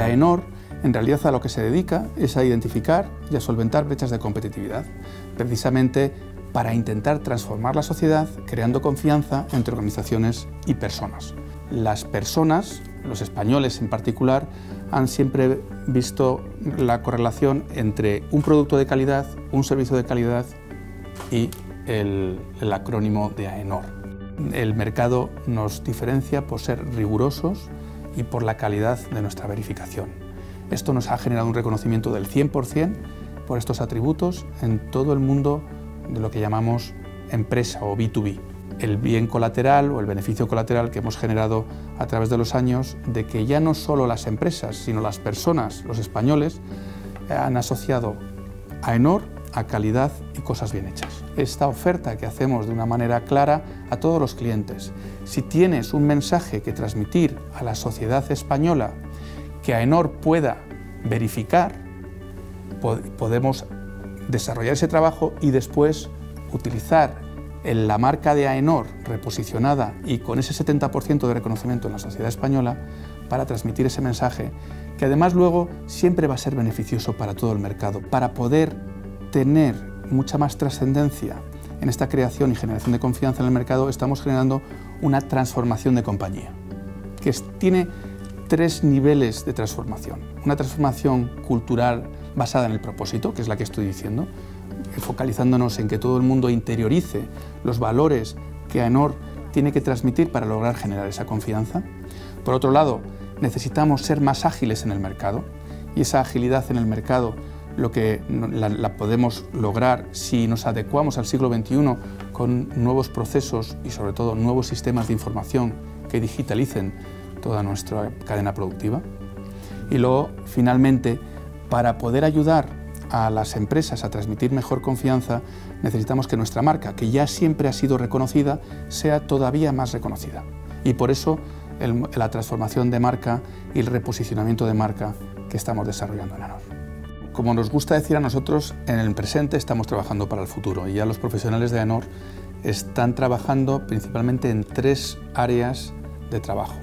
AENOR, en realidad, a lo que se dedica es a identificar y a solventar brechas de competitividad, precisamente para intentar transformar la sociedad creando confianza entre organizaciones y personas. Las personas, los españoles en particular, han siempre visto la correlación entre un producto de calidad, un servicio de calidad y el acrónimo de AENOR. El mercado nos diferencia por ser rigurosos y por la calidad de nuestra verificación. Esto nos ha generado un reconocimiento del 100% por estos atributos en todo el mundo de lo que llamamos empresa o B2B. El bien colateral o el beneficio colateral que hemos generado a través de los años de que ya no solo las empresas, sino las personas, los españoles, han asociado AENOR a calidad y cosas bien hechas. Esta oferta que hacemos de una manera clara a todos los clientes. Si tienes un mensaje que transmitir a la sociedad española que AENOR pueda verificar, podemos desarrollar ese trabajo y después utilizar la marca de AENOR reposicionada y con ese 70% de reconocimiento en la sociedad española para transmitir ese mensaje, que además luego siempre va a ser beneficioso para todo el mercado. Para poder tener mucha más trascendencia en esta creación y generación de confianza en el mercado, estamos generando una transformación de compañía, que tiene 3 niveles de transformación. Una transformación cultural basada en el propósito, que es la que estoy diciendo, focalizándonos en que todo el mundo interiorice los valores que AENOR tiene que transmitir para lograr generar esa confianza. Por otro lado, necesitamos ser más ágiles en el mercado, y esa agilidad en el mercado la podemos lograr si nos adecuamos al siglo XXI con nuevos procesos y sobre todo nuevos sistemas de información que digitalicen toda nuestra cadena productiva. Y luego, finalmente, para poder ayudar a las empresas a transmitir mejor confianza, necesitamos que nuestra marca, que ya siempre ha sido reconocida, sea todavía más reconocida. Y por eso la transformación de marca y el reposicionamiento de marca que estamos desarrollando en AENOR. Como nos gusta decir a nosotros, en el presente estamos trabajando para el futuro, y ya los profesionales de AENOR están trabajando principalmente en 3 áreas de trabajo.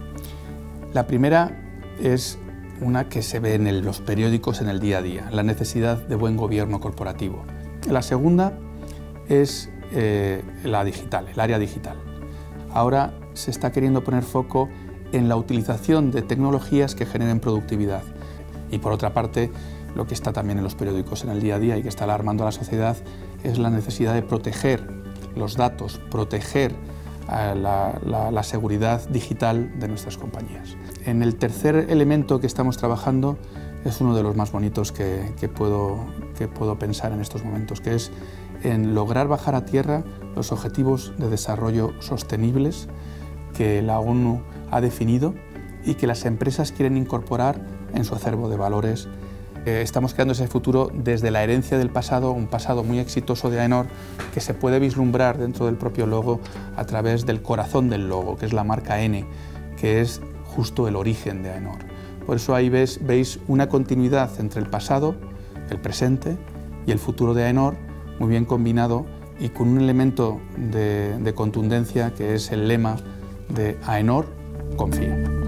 La primera es una que se ve en los periódicos en el día a día, la necesidad de buen gobierno corporativo. La segunda es la digital, el área digital. Ahora se está queriendo poner foco en la utilización de tecnologías que generen productividad. Y por otra parte, lo que está también en los periódicos en el día a día y que está alarmando a la sociedad es la necesidad de proteger los datos, proteger la seguridad digital de nuestras compañías. En el tercer elemento que estamos trabajando es uno de los más bonitos que puedo pensar en estos momentos, que es en lograr bajar a tierra los objetivos de desarrollo sostenibles que la ONU ha definido y que las empresas quieren incorporar en su acervo de valores. Estamos creando ese futuro desde la herencia del pasado, un pasado muy exitoso de AENOR que se puede vislumbrar dentro del propio logo a través del corazón del logo, que es la marca N, que es justo el origen de AENOR. Por eso ahí veis una continuidad entre el pasado, el presente y el futuro de AENOR, muy bien combinado y con un elemento de contundencia que es el lema de AENOR confía.